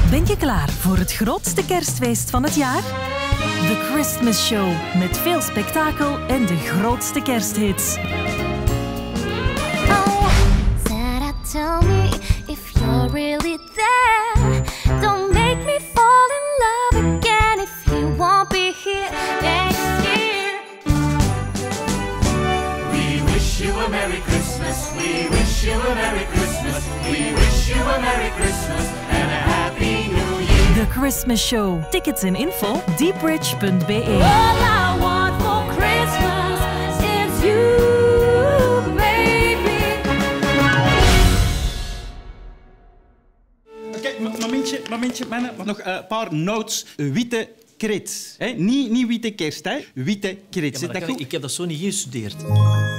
Ben je klaar voor het grootste kerstfeest van het jaar? The Christmas Show, met veel spektakel en de grootste kersthits. Oh, Santa, tell me if you're really there. Don't make me fall in love again if you won't be here next year. We wish you a Merry Christmas. We wish you a Merry Christmas. We wish you a Merry Christmas and a Happy New Year. The Christmas Show. Tickets en info deepbridge.be. All I want for Christmas is you, baby. Oké, momentje, mannen. Nog een paar notes. Witte krit. Niet witte kerst, hè. Witte krit. Zit dat goed? Ik heb dat zo niet gestudeerd.